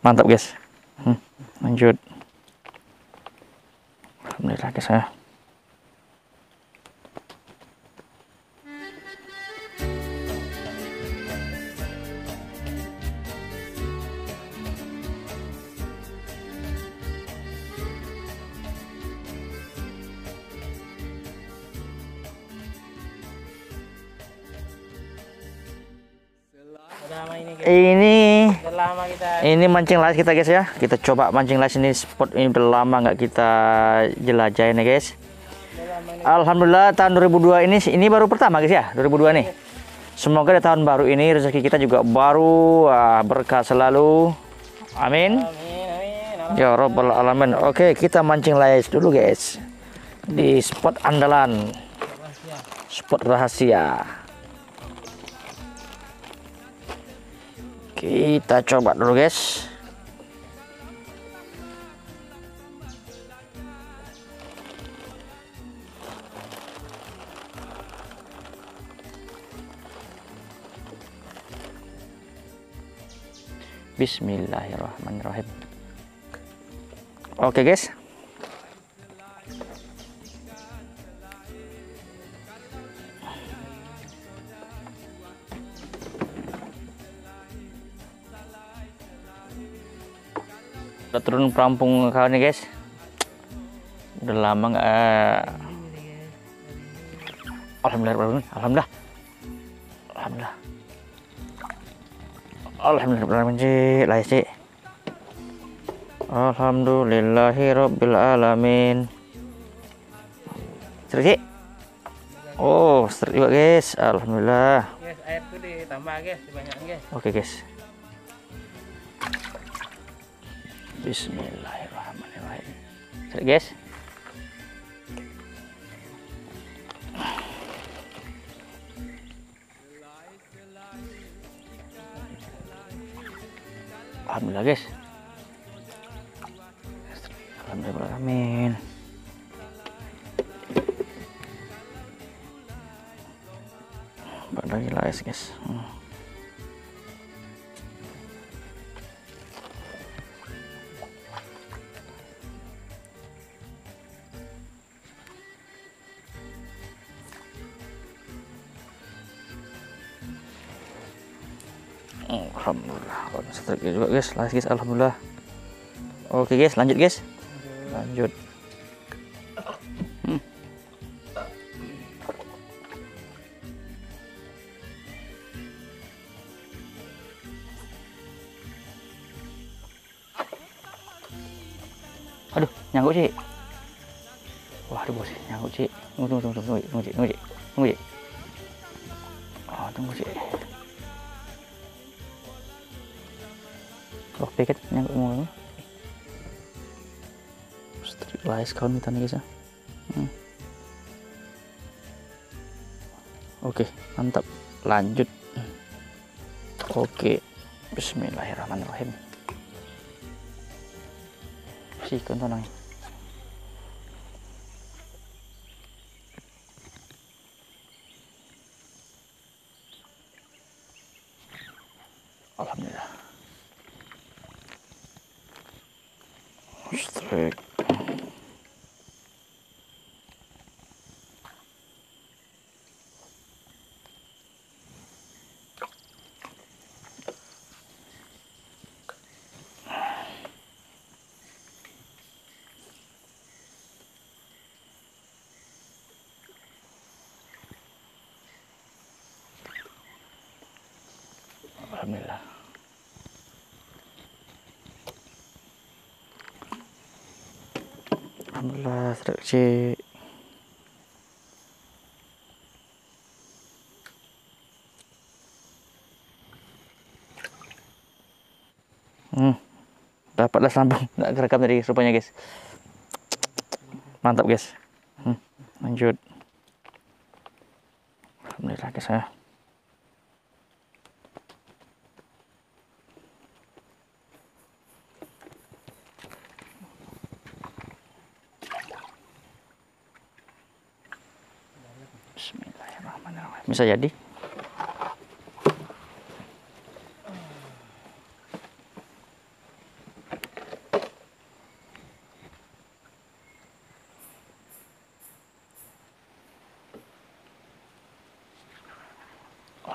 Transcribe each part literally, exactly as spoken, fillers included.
Mantap guys. Hmm, lanjut. Alhamdulillah guys ya. Ini lama kita ini mancing las kita guys ya. Kita coba mancing las ini, spot ini udah lama nggak kita jelajahin ya guys. Alhamdulillah tahun dua ribu dua ini ini baru pertama guys ya, dua ribu dua nih. Semoga di tahun baru ini rezeki kita juga baru, wah, berkah selalu. Amin. Ya Rabbal Alamin. Oke, kita mancing las dulu guys. Di spot andalan. Spot rahasia. Kita coba dulu guys. Bismillahirrahmanirrahim. Oke guys. Udah turun perampung kawan nih guys. Udah lama nggak. Alhamdulillah, alhamdulillah, alhamdulillah, alhamdulillah, lah sih. Alhamdulillahirabbil alamin. Seru sih. Oh, seru juga guys. Alhamdulillah. Guys, air tuh ditambah guys, banyak guys. Oke guys. Bismillahirrahmanirrahim. Seru guys. Alhamdulillah guys. Alhamdulillah, amin. Lagi lah guys. Hmm. Alhamdulillah, setrika juga guys, lagi guys, alhamdulillah. Oke guys, lanjut guys, lanjut. Hmm. Aduh, nyangkut sih. Wah, aduh bos, nyangkut sih. Tunggu, tunggu, tunggu, tunggu, tunggu, tunggu, tunggu, oh, tunggu sih. Oh, paket nyangkut mulu. Streetwise kawan kita nih guys ya. Hmm. Oke, mantap. Lanjut. Oke. Bismillahirrahmanirrahim. Si kontonang. Alhamdulillah. Strike. Alhamdulillah. Alhamdulillah, seleksi. Hmm, dapatlah sambung, nggak kerekam tadi rupanya guys. Mantap guys. Hmm, lanjut. Alhamdulillah guys ya. Bismillahirrahmanirrahim. Bisa jadi.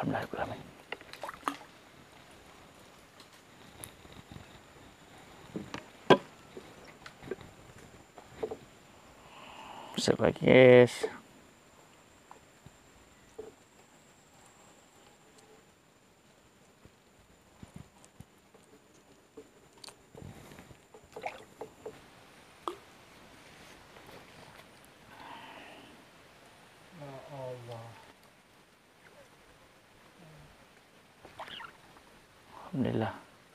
Alhamdulillah. Sebagai guys. Alhamdulillah.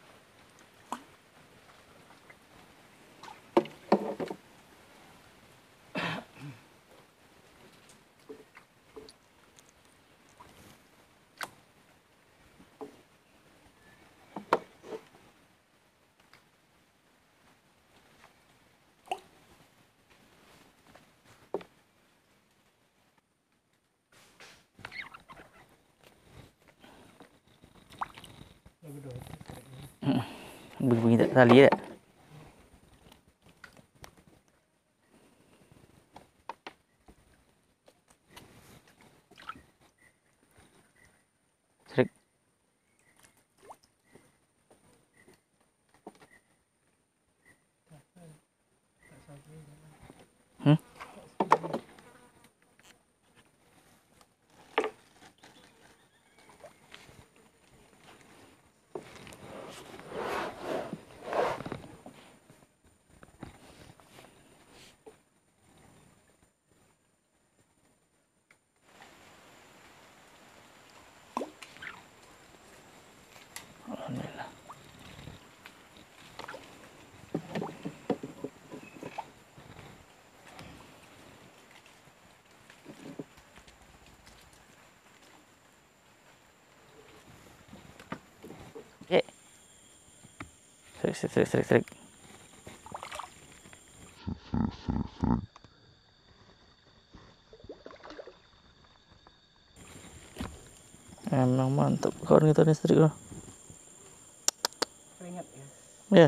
Bunyi tak tali ya. Serik. Hmm? Alhamdulillah. Oke. Serik, serik, serik, serik. Emang mantap kawan kita nih strik loh. Keringat ya. Ya.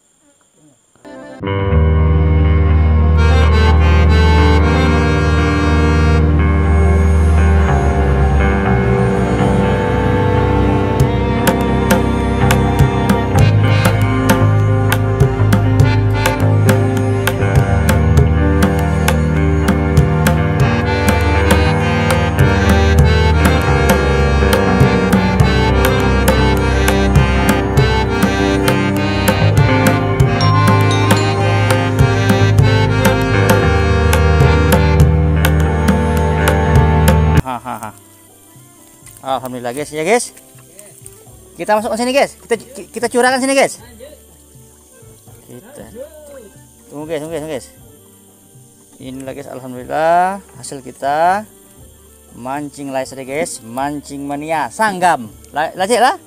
Hahaha. Alhamdulillah guys ya guys. Kita masuk ke sini guys. Kita kita curahkan sini guys. Kita tunggu guys, tunggu guys, tunggu guys. Inilah guys, alhamdulillah hasil kita mancing laser guys, mancing mania sanggam. Lajek lah.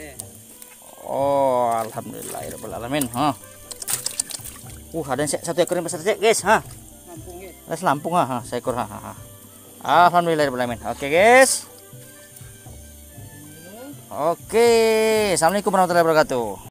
Oh, alhamdulillah ya rabbal alamin. Ha. Uh, ada satu ekor yang besar guys, ha. Lampung guys. Les Lampung ha, ha, seekor ha, ha, ha. Alhamdulillah rabbil alamin. Oke guys. Oke, assalamualaikum warahmatullahi wabarakatuh.